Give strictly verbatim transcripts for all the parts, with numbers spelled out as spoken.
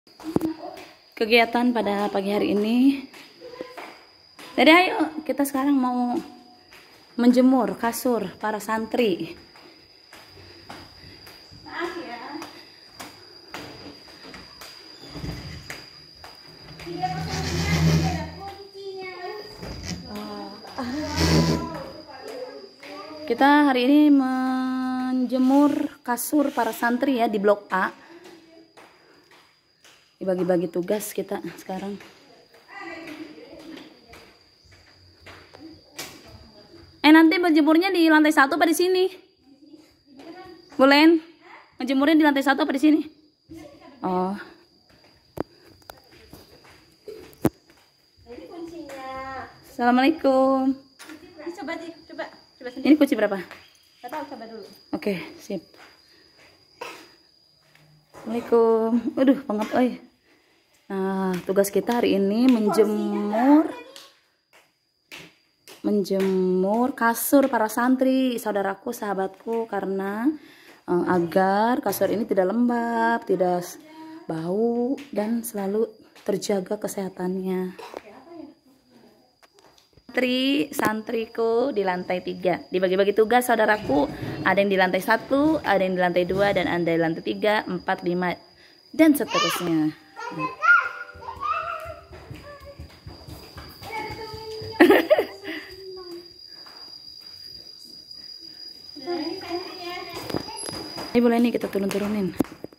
kegiatan pada pagi hari ini. Jadi ayo kita sekarang mau menjemur kasur para santri. Maaf ya. Kita hari ini menjemur kasur para santri ya di blok A. Dibagi-bagi tugas kita sekarang. Eh nanti menjemurnya di lantai satu apa di sini? Boleh? Menjemurnya di lantai satu apa di sini? Oh. Ini kuncinya. Assalamualaikum. Coba di, coba, coba sendiri. Ini kunci berapa? Gak tahu, coba dulu. Oke, sip. Assalamualaikum. Waduh, pengap, oi. Nah, tugas kita hari ini menjemur menjemur kasur para santri, saudaraku, sahabatku, karena eh, agar kasur ini tidak lembab, tidak bau, dan selalu terjaga kesehatannya. Santri, santriku di lantai tiga. Dibagi-bagi tugas saudaraku. Ada yang di lantai satu, ada yang di lantai dua, dan ada di lantai tiga, empat, lima, dan seterusnya. Ini boleh nih kita turun-turunin.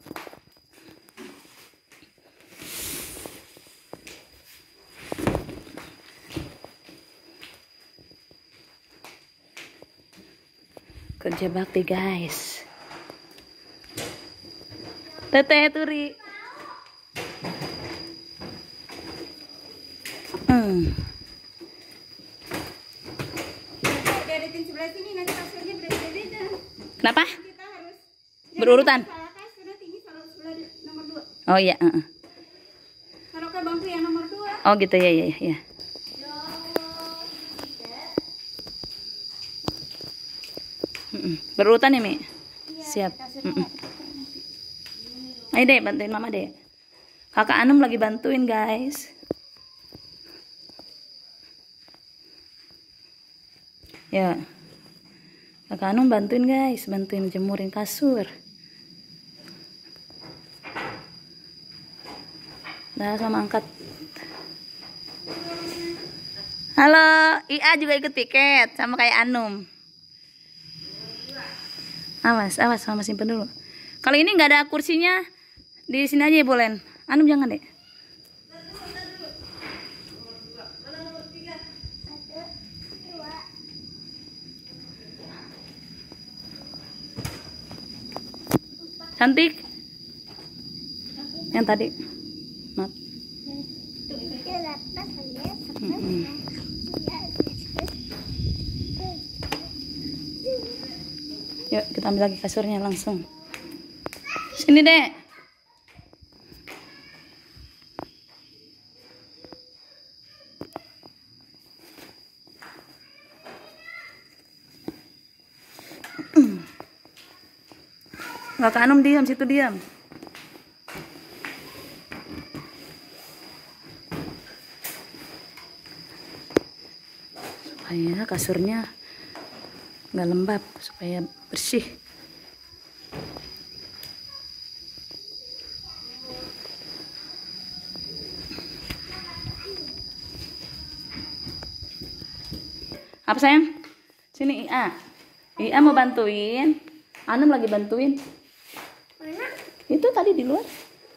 Kerja bakti guys. Teteh Turi. Hmm. Beresin sebelah sini, nanti kasurnya berbeda-beda. Kenapa? Kita harus Berurutan. salah kasur tinggi kalau sebelah nomor dua. Oh iya. Uh -uh. Kalau ke bangku yang nomor dua. Oh gitu ya ya ya. Berurutan ya Mi? Siap. Mm -mm. Ayo deh bantuin mama deh. Kakak Anum lagi bantuin guys. Ya. Kakak Anum bantuin guys, bantuin jemurin kasur. Nah, sama angkat. Halo, I A juga ikut piket sama kayak Anum. Awas, awas, mama simpen dulu. Kalau ini nggak ada kursinya, di sini aja ya Bolen. Anum jangan deh. Cantik. Yang tadi. Maaf. Hmm. Yuk kita ambil lagi kasurnya langsung. Sini dek. Kakak Anum diam, situ diam. Supaya kasurnya nggak lembab, supaya bersih. Apa sayang? Sini I A. I A mau bantuin. Anum lagi bantuin. Mana? Itu tadi di luar.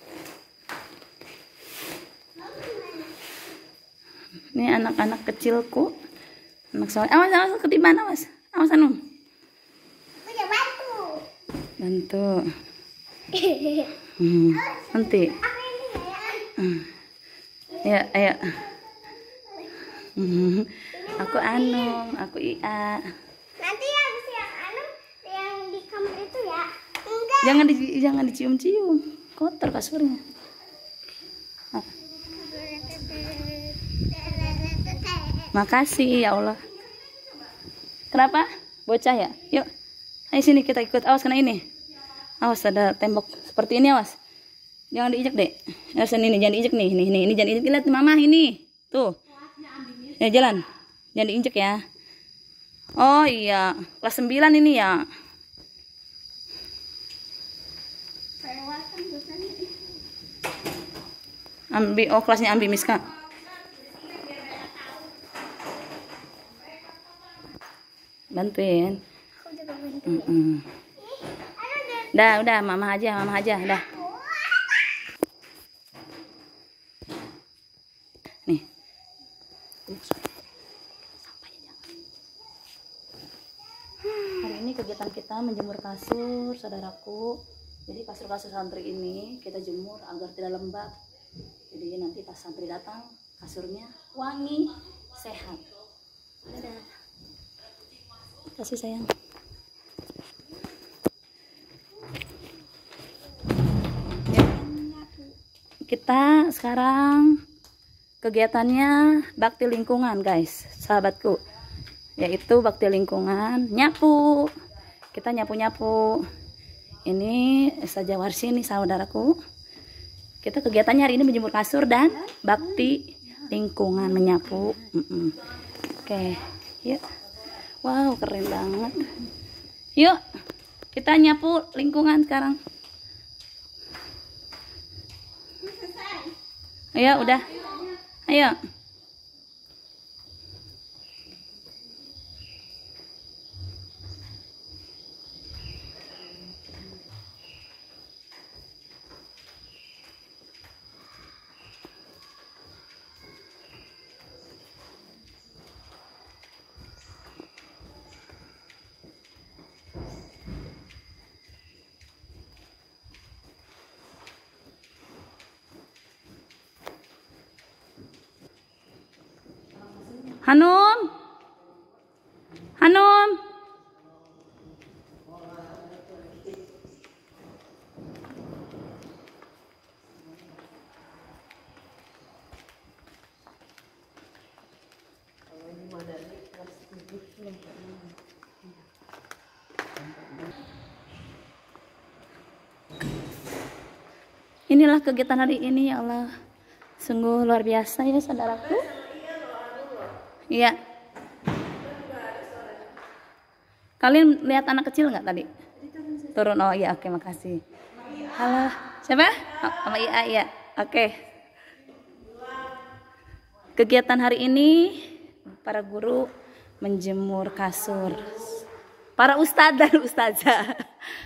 Ini anak-anak kecilku. Anak soal. Awas, awas ketiban, awas. Awas Anum. Udah bantu. Bantu. Hmm, nanti. Aku ini ya. Hmm. Ya, ayo. Hmm. Aku Anum, aku I A. Nanti yang yang anu yang di kamar itu ya. Enggak. Jangan di, jangan dicium-cium. Kotor kasurnya. Ah. Makasih ya Allah. Kenapa? Bocah ya? Yuk. Ayo sini kita ikut. Awas kena ini. Awas ada tembok seperti ini awas. Jangan diinjek dek. Ya, sini nih, jangan diinjek nih, nih, nih, ini jangan diinjek. Lihat mama ini, tuh. Ya jalan, jangan diinjek ya. Oh iya, kelas sembilan ini ya. Ambi, oh kelasnya Ambi Miska. Bantuin. Aku juga bantu. Mm -mm. Dah, udah, mama aja, mama aja, dah. Nih. Hari ini kegiatan kita menjemur kasur, saudaraku. Jadi kasur-kasur santri ini kita jemur agar tidak lembab. Jadi nanti pas santri datang, kasurnya wangi, sehat. Dadah. Kasih sayang. Kita sekarang kegiatannya bakti lingkungan guys, sahabatku, yaitu bakti lingkungan nyapu. Kita nyapu-nyapu. Ini saja Warsi nih saudaraku. Kita kegiatannya hari ini menjemur kasur dan bakti lingkungan, menyapu. Mm -mm. Oke, yuk. Wow, keren banget. Yuk, kita nyapu lingkungan sekarang. Ayo, udah. Ayo. Hanum, Hanum, inilah kegiatan hari ini, ya Allah, sungguh luar biasa ya saudaraku. Iya. Kalian lihat anak kecil nggak tadi? Turun. Oh iya, oke, makasih. Halo, siapa? Oh, sama Iya, iya. Oke. Kegiatan hari ini para guru menjemur kasur. Para ustadz dan ustazah.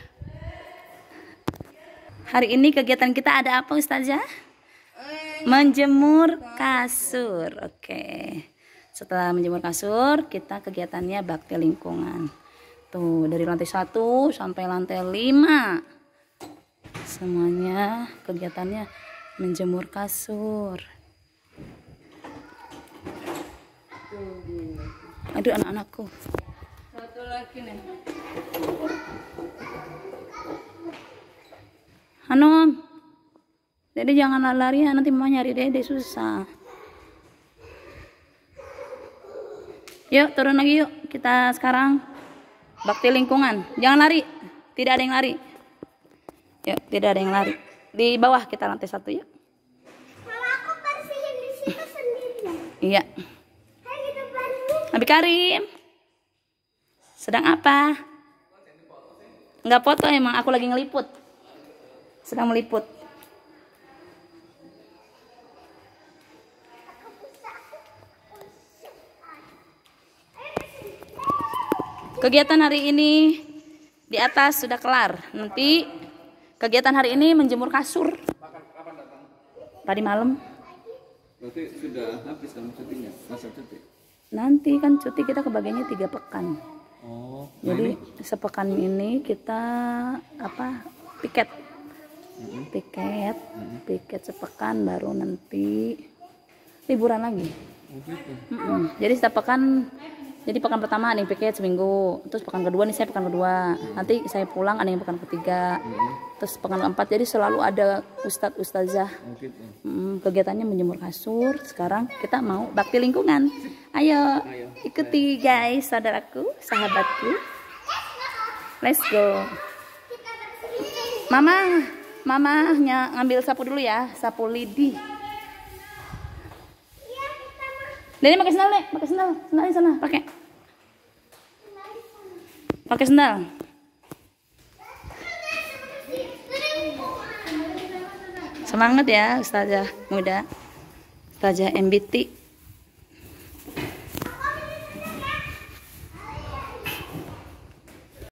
Hari ini kegiatan kita ada apa ustazah? Menjemur kasur. Oke. Setelah menjemur kasur, kita kegiatannya bakti lingkungan. Tuh, dari lantai satu sampai lantai lima. Semuanya kegiatannya menjemur kasur. Aduh, anak-anakku. Satu lagi nih. Hanum. Dede jangan lari ya, nanti mama nyari Dede susah. Yuk turun lagi yuk, kita sekarang bakti lingkungan. Jangan lari, tidak ada yang lari. Yuk, tidak ada yang lari. Di bawah kita lantai satu yuk. Kalau aku bersihin di situ sendirian. Iya. Kayak gitu bantu. Abi Karim, sedang apa? Nggak foto emang, aku lagi ngeliput. Sedang meliput. Kegiatan hari ini di atas sudah kelar. Nanti kegiatan hari ini menjemur kasur. Tadi malam. Berarti sudah habis kamu cutinya, masa cuti? Nanti kan cuti kita kebagiannya tiga pekan. Oh. Jadi sepekan ini kita apa? Piket. Mm-hmm. Piket, Mm-hmm. piket sepekan baru nanti liburan lagi. Oh gitu. Mm-mm. Jadi setiap pekan. Jadi pekan pertama nih piket seminggu, terus pekan kedua nih saya pekan kedua, nanti saya pulang ada yang pekan ketiga, Mm-hmm. terus pekan keempat, jadi selalu ada ustadz ustazah. Oh gitu. Hmm, kegiatannya menjemur kasur. Sekarang kita mau bakti lingkungan. Ayo, Ayo. ikuti guys, saudaraku, sahabatku. Let's go. Kita bersihin. Mama, Mama hanya ngambil sapu dulu ya, sapu lidi. Iya, kita mah. Dani pakai sendal, Nek. Pakai sendal. Sendal di sana, pakai. Pakai sendal. Semangat ya Ustazah muda. Ustazah M B T.